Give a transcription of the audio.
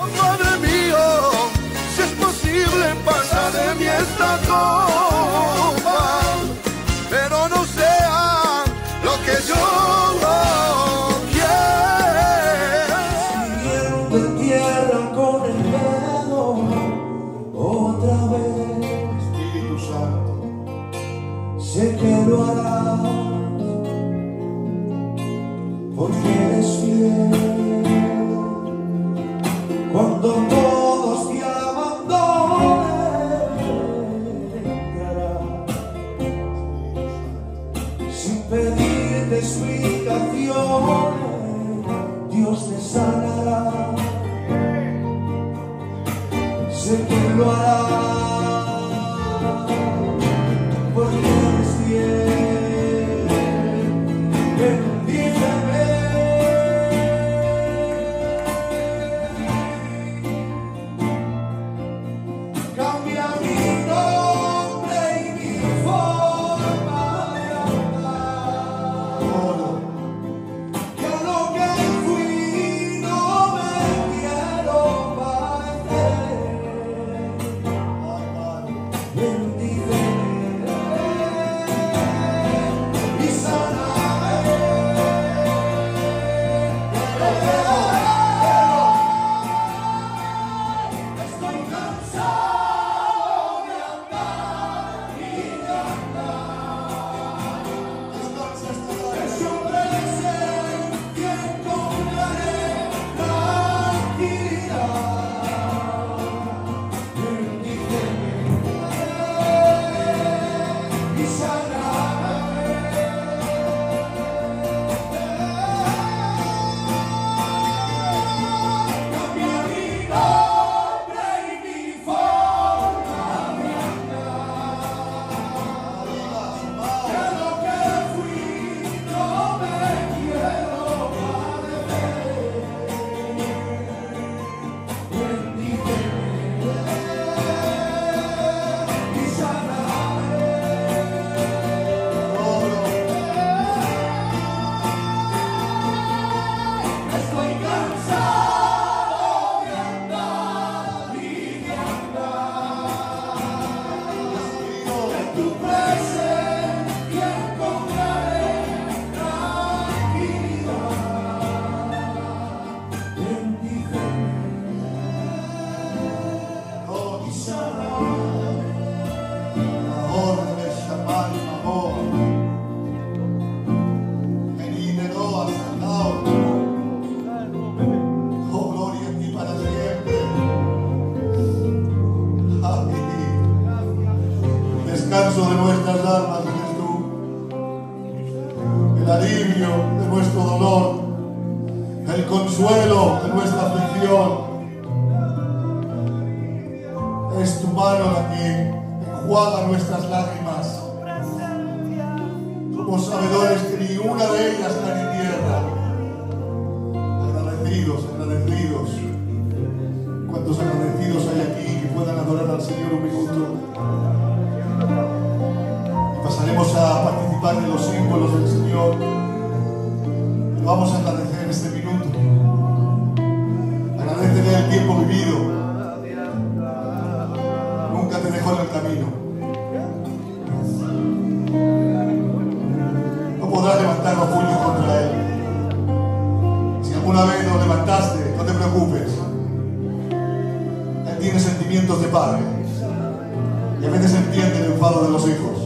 Padre mío, si es posible, pasa de mí esta copa, pero no sea lo que yo quiera. Siguiendo en tierra con el dedo, otra vez. Espíritu Santo, Sé que lo harás, porque eres fiel. Cuando todos te abandonen, entrarás sin pedirte explicaciones. Dios te sanará. Sé que lo hará, porque eres fiel. Bendíceme. Cambia mi nombre y mi forma de andar. Que a lo que fui no me quiero parecer. Bendíceme y sáname. Estoy cansado de andar y de andar. Presión y encontraré tranquilidad. Bendíceme y sáname. Cambia mi nombre y mi forma de andar. Que a lo que fui no me quiero parecer. Bendíceme y sáname. Estoy cansado de andar y de andar. En tu presencia encontraré tranquilidad. Bendíceme y sáname. ahora debes llamar mi amor. Venidero hasta acá. Oh, gloria a ti para siempre. Aleluya. El descanso de nuestras almas eres tú. El alivio de nuestro dolor. El consuelo de nuestra aflicción. Es tu mano la que enjuaga nuestras lágrimas. Somos sabedores que ni una de ellas cae en tierra. Agradecidos, agradecidos. ¿Cuántos agradecidos hay aquí que puedan adorar al Señor un minuto? Y pasaremos a participar de los símbolos del Señor. Pero vamos a agradecer este minuto. Agradecele el tiempo vivido. Nunca te dejó en el camino. No podrás levantar los puños contra Él. Si alguna vez lo levantaste, no te preocupes. Él tiene sentimientos de padre. Y a veces entiende el enfado de los hijos.